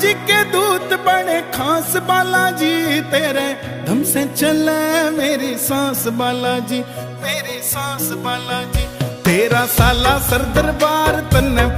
जी के दूत बड़े खास बालाजी, तेरे धम से चले मेरी सांस बालाजी, मेरी सांस बालाजी। तेरा साला सर दरबार तन्ने